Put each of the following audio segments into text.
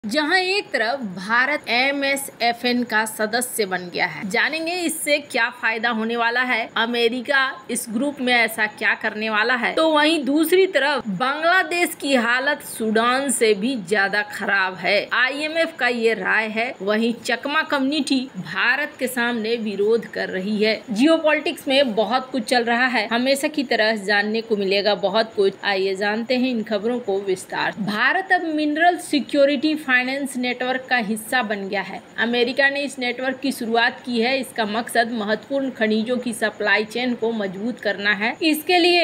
जहां एक तरफ भारत MSFN का सदस्य बन गया है। जानेंगे इससे क्या फायदा होने वाला है, अमेरिका इस ग्रुप में ऐसा क्या करने वाला है। तो वहीं दूसरी तरफ बांग्लादेश की हालत सूडान से भी ज्यादा खराब है, IMF का ये राय है। वहीं चकमा कम्युनिटी भारत के सामने विरोध कर रही है। जियोपॉलिटिक्स में बहुत कुछ चल रहा है, हमेशा की तरह जानने को मिलेगा बहुत कुछ। आइए जानते हैं इन खबरों को विस्तार। भारत अब मिनरल सिक्योरिटी फाइनेंस नेटवर्क का हिस्सा बन गया है। अमेरिका ने इस नेटवर्क की शुरुआत की है। इसका मकसद महत्वपूर्ण खनिजों की सप्लाई चेन को मजबूत करना है। इसके लिए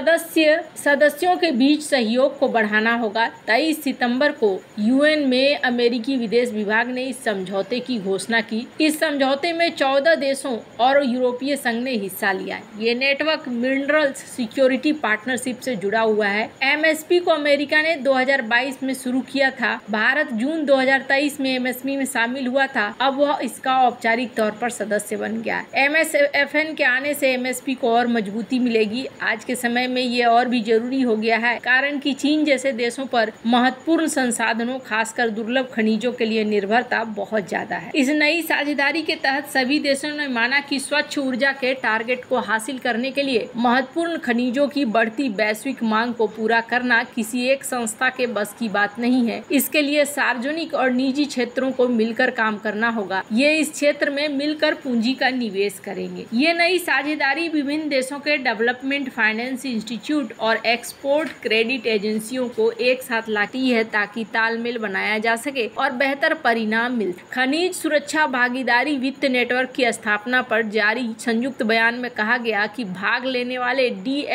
सदस्यों के बीच सहयोग को बढ़ाना होगा। 23 सितंबर को UN में अमेरिकी विदेश विभाग ने इस समझौते की घोषणा की। इस समझौते में 14 देशों और यूरोपीय संघ ने हिस्सा लिया। ये नेटवर्क मिनरल्स सिक्योरिटी पार्टनरशिप से जुड़ा हुआ है। MSP को अमेरिका ने 2022 में शुरू किया था। भारत जून 2023 में MSP में शामिल हुआ था। अब वह इसका औपचारिक तौर पर सदस्य बन गया। MSFN के आने से MSP को और मजबूती मिलेगी। आज के समय में ये और भी जरूरी हो गया है, कारण कि चीन जैसे देशों पर महत्वपूर्ण संसाधनों, खासकर दुर्लभ खनिजों के लिए निर्भरता बहुत ज्यादा है। इस नई साझेदारी के तहत सभी देशों ने माना कि स्वच्छ ऊर्जा के टारगेट को हासिल करने के लिए महत्वपूर्ण खनिजों की बढ़ती वैश्विक मांग को पूरा करना किसी एक संस्था के बस की बात नहीं है। इसके लिए सार्वजनिक और निजी क्षेत्रों को मिलकर काम करना होगा। ये इस क्षेत्र में मिलकर पूंजी का निवेश करेंगे। ये नई साझेदारी विभिन्न देशों के डेवलपमेंट फाइनेंस इंस्टीट्यूट और एक्सपोर्ट क्रेडिट एजेंसियों को एक साथ लाती है, ताकि तालमेल बनाया जा सके और बेहतर परिणाम मिल। खनिज सुरक्षा भागीदारी वित्त नेटवर्क की स्थापना पर जारी संयुक्त बयान में कहा गया कि भाग लेने वाले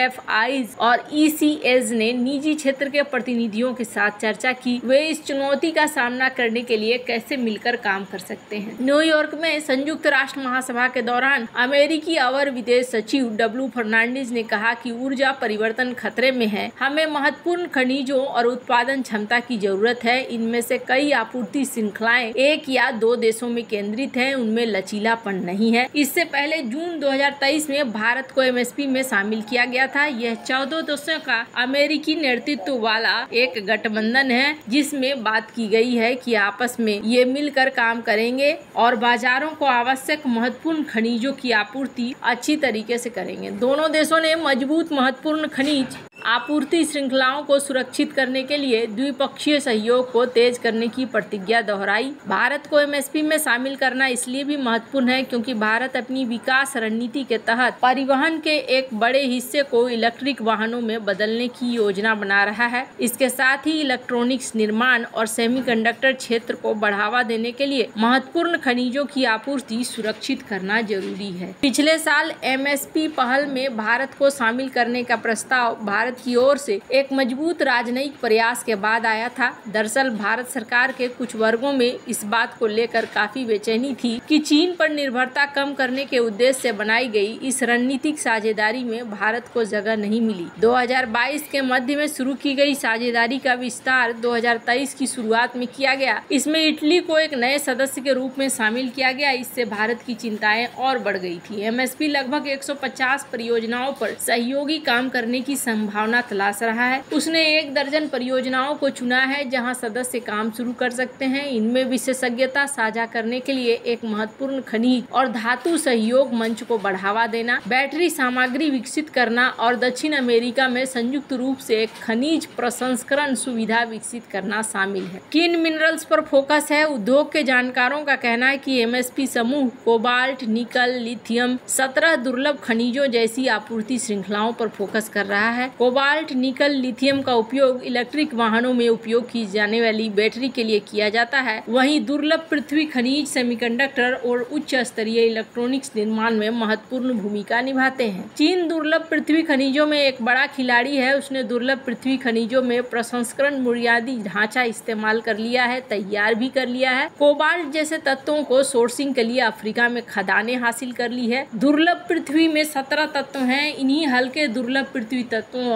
DFIs और ECAs ने निजी क्षेत्र के प्रतिनिधियों के साथ चर्चा की। वे इस चुनौती का सामना करने के लिए कैसे मिलकर काम कर सकते हैं। न्यूयॉर्क में संयुक्त राष्ट्र महासभा के दौरान अमेरिकी अवर विदेश सचिव W फर्नांडिस ने कहा कि ऊर्जा परिवर्तन खतरे में है। हमें महत्वपूर्ण खनिजों और उत्पादन क्षमता की जरूरत है। इनमें से कई आपूर्ति श्रृंखलाएं एक या दो देशों में केंद्रित हैं, उनमें लचीलापन नहीं है। इससे पहले जून 2023 में भारत को MSP में शामिल किया गया था। यह 14 देशों का अमेरिकी नेतृत्व वाला एक गठबंधन है, जिसमें बात की गई है कि आपस में ये मिलकर काम करेंगे और बाजारों को आवश्यक महत्वपूर्ण खनिजों की आपूर्ति अच्छी तरीके से करेंगे। दोनों देशों ने मजबूत महत्वपूर्ण खनिज आपूर्ति श्रृंखलाओं को सुरक्षित करने के लिए द्विपक्षीय सहयोग को तेज करने की प्रतिज्ञा दोहराई। भारत को MSP में शामिल करना इसलिए भी महत्वपूर्ण है क्योंकि भारत अपनी विकास रणनीति के तहत परिवहन के एक बड़े हिस्से को इलेक्ट्रिक वाहनों में बदलने की योजना बना रहा है। इसके साथ ही इलेक्ट्रॉनिक्स निर्माण और सेमीकंडक्टर क्षेत्र को बढ़ावा देने के लिए महत्वपूर्ण खनिजों की आपूर्ति सुरक्षित करना जरूरी है। पिछले साल MSP पहल में भारत को शामिल करने का प्रस्ताव भारत की ओर से एक मजबूत राजनयिक प्रयास के बाद आया था। दरअसल भारत सरकार के कुछ वर्गों में इस बात को लेकर काफी बेचैनी थी कि चीन पर निर्भरता कम करने के उद्देश्य से बनाई गई इस रणनीतिक साझेदारी में भारत को जगह नहीं मिली। 2022 के मध्य में शुरू की गई साझेदारी का विस्तार 2023 की शुरुआत में किया गया। इसमें इटली को एक नए सदस्य के रूप में शामिल किया गया। इससे भारत की चिंताएं और बढ़ गई थी। MSP लगभग 150 परियोजनाओं पर सहयोगी काम करने की संभावना तलाश रहा है। उसने 1 दर्जन परियोजनाओं को चुना है जहां सदस्य काम शुरू कर सकते हैं। इनमें विशेषज्ञता साझा करने के लिए एक महत्वपूर्ण खनिज और धातु सहयोग मंच को बढ़ावा देना, बैटरी सामग्री विकसित करना और दक्षिण अमेरिका में संयुक्त रूप से एक खनिज प्रसंस्करण सुविधा विकसित करना शामिल है। किन मिनरल्स पर फोकस है? उद्योग के जानकारों का कहना है कि MSP समूह कोबाल्ट, निकल, लिथियम, 17 दुर्लभ खनिजों जैसी आपूर्ति श्रृंखलाओं पर फोकस कर रहा है। कोबाल्ट, निकल, लिथियम का उपयोग इलेक्ट्रिक वाहनों में उपयोग की जाने वाली बैटरी के लिए किया जाता है। वहीं दुर्लभ पृथ्वी खनिज सेमीकंडक्टर और उच्च स्तरीय इलेक्ट्रॉनिक्स निर्माण में महत्वपूर्ण भूमिका निभाते हैं। चीन दुर्लभ पृथ्वी खनिजों में एक बड़ा खिलाड़ी है। उसने दुर्लभ पृथ्वी खनिजों में प्रसंस्करण बुनियादी ढांचा इस्तेमाल कर लिया है, तैयार भी कर लिया है। कोबाल्ट जैसे तत्वों को सोर्सिंग के लिए अफ्रीका में खदानें हासिल कर ली है। दुर्लभ पृथ्वी में 17 तत्व हैं। इन्हीं हल्के दुर्लभ पृथ्वी तत्वों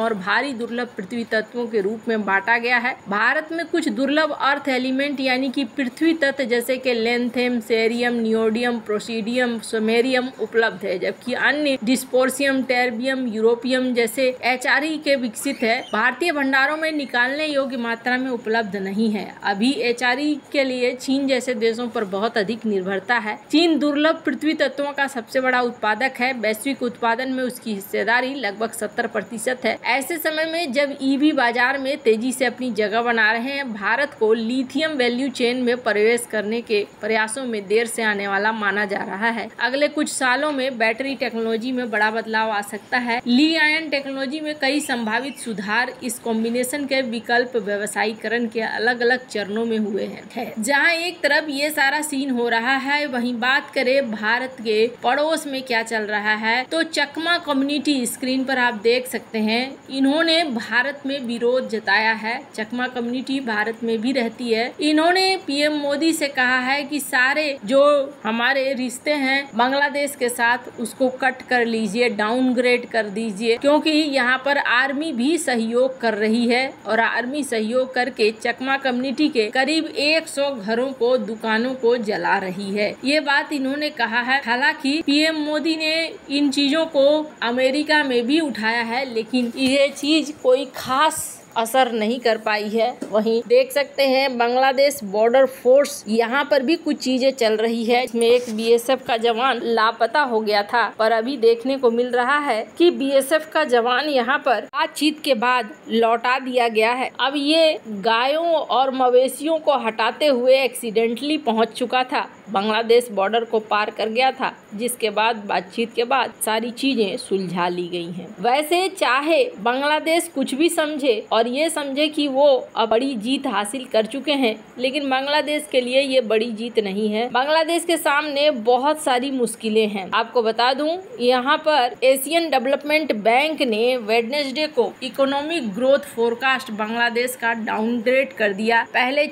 और भारी दुर्लभ पृथ्वी तत्वों के रूप में बांटा गया है। भारत में कुछ दुर्लभ अर्थ एलिमेंट यानी कि पृथ्वी तत्व जैसे कि लेंथेम, सेरियम, नियोडियम, प्रोसीडियम, सोमेरियम उपलब्ध है, जबकि अन्य डिस्पोर्सियम, टेर्बियम, यूरोपियम जैसे HRE के विकसित है। भारतीय भंडारों में निकालने योग्य मात्रा में उपलब्ध नहीं है। अभी HRE के लिए चीन जैसे देशों पर बहुत अधिक निर्भरता है। चीन दुर्लभ पृथ्वी तत्वों का सबसे बड़ा उत्पादक है। वैश्विक उत्पादन में उसकी हिस्सेदारी लगभग 70% है। ऐसे समय में जब EV बाजार में तेजी से अपनी जगह बना रहे हैं, भारत को लिथियम वैल्यू चेन में प्रवेश करने के प्रयासों में देर से आने वाला माना जा रहा है। अगले कुछ सालों में बैटरी टेक्नोलॉजी में बड़ा बदलाव आ सकता है। ली आयन टेक्नोलॉजी में कई संभावित सुधार इस कॉम्बिनेशन के विकल्प व्यवसायीकरण के अलग अलग चरणों में हुए हैं। जहां एक तरफ ये सारा सीन हो रहा है, वहीं बात करें भारत के पड़ोस में क्या चल रहा है, तो चकमा कम्युनिटी स्क्रीन पर आप देख सकते हैं, इन्होंने भारत में विरोध जताया है। चकमा कम्युनिटी भारत में भी रहती है। इन्होंने PM मोदी से कहा है कि सारे जो हमारे रिश्ते हैं बांग्लादेश के साथ उसको कट कर लीजिए, डाउनग्रेड कर दीजिए, क्योंकि यहाँ पर आर्मी भी सहयोग कर रही है और आर्मी सहयोग करके चकमा कम्युनिटी के करीब 100 घरों को, दुकानों को जला रही है। ये बात इन्होंने कहा है। हालांकि PM मोदी ने इन चीजों को अमेरिका में भी उठाया है, लेकिन ये चीज कोई खास असर नहीं कर पाई है। वहीं देख सकते हैं बांग्लादेश बॉर्डर फोर्स, यहाँ पर भी कुछ चीजें चल रही है। इसमें एक BSF का जवान लापता हो गया था, पर अभी देखने को मिल रहा है कि BSF का जवान यहाँ पर बातचीत के बाद लौटा दिया गया है। अब ये गायों और मवेशियों को हटाते हुए एक्सीडेंटली पहुँच चुका था, बांग्लादेश बॉर्डर को पार कर गया था, जिसके बाद बातचीत के बाद सारी चीजें सुलझा ली गई हैं। वैसे चाहे बांग्लादेश कुछ भी समझे और ये समझे कि वो अब बड़ी जीत हासिल कर चुके हैं, लेकिन बांग्लादेश के लिए ये बड़ी जीत नहीं है। बांग्लादेश के सामने बहुत सारी मुश्किलें हैं। आपको बता दूं, यहाँ पर एशियन डेवलपमेंट बैंक ने वेडनेसडे को इकोनॉमिक ग्रोथ फोरकास्ट बांग्लादेश का डाउनग्रेड कर दिया। पहले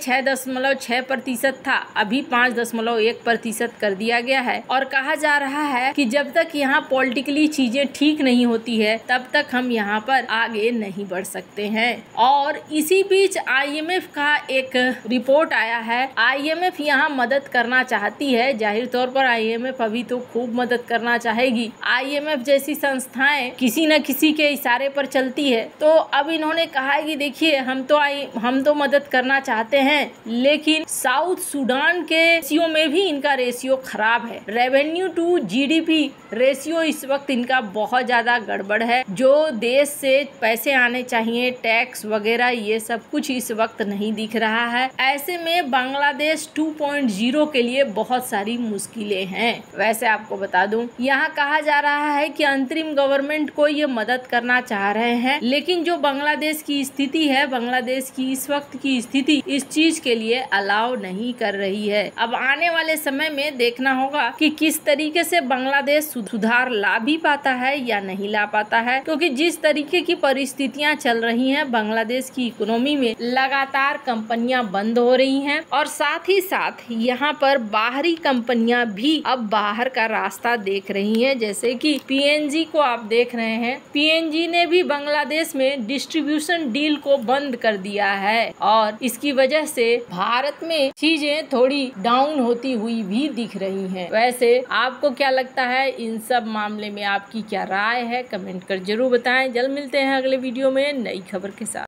6.6% था, अभी 5.1% कर दिया गया है और कहा जा रहा है कि जब तक यहाँ पॉलिटिकली चीजें ठीक नहीं होती है, तब तक हम यहाँ पर आगे नहीं बढ़ सकते हैं। और इसी बीच IMF का एक रिपोर्ट आया है। IMF यहाँ मदद करना चाहती है। जाहिर तौर पर IMF अभी तो खूब मदद करना चाहेगी। IMF जैसी संस्थाएं किसी न किसी के इशारे पर चलती है। तो अब इन्होंने कहा है कि देखिए हम तो मदद करना चाहते हैं, लेकिन साउथ सुडान के रेशियो में भी इनका रेशियो खराब है। रेवेन्यू टू GDP रेशियो इस वक्त इनका बहुत ज्यादा गड़बड़ है। जो देश से पैसे आने चाहिए, टैक्स वगैरह, ये सब कुछ इस वक्त नहीं दिख रहा है। ऐसे में बांग्लादेश 2.0 के लिए बहुत सारी मुश्किलें हैं। वैसे आपको बता दूं, यहाँ कहा जा रहा है कि अंतरिम गवर्नमेंट को ये मदद करना चाह रहे हैं, लेकिन जो बांग्लादेश की स्थिति है, बांग्लादेश की इस वक्त की स्थिति इस चीज के लिए अलाउ नहीं कर रही है। अब आने वाले समय में देखना होगा कि किस तरीके से बांग्लादेश सुधार ला भी पाता है या नहीं ला पाता है, क्योंकि जिस तरीके की परिस्थितियां चल रही हैं, बांग्लादेश की इकोनॉमी में लगातार कंपनियां बंद हो रही हैं और साथ ही साथ यहाँ पर बाहरी कंपनियां भी अब बाहर का रास्ता देख रही हैं। जैसे कि PNG को आप देख रहे हैं, PNG ने भी बांग्लादेश में डिस्ट्रीब्यूशन डील को बंद कर दिया है और इसकी वजह से भारत में चीजें थोड़ी डाउन होती हुई भी दिख रही हैं। वैसे आपको क्या लगता है, इन सब मामले में आपकी क्या राय है, कमेंट कर जरूर बताएं। जल्द मिलते हैं अगले वीडियो में नई खबर के साथ।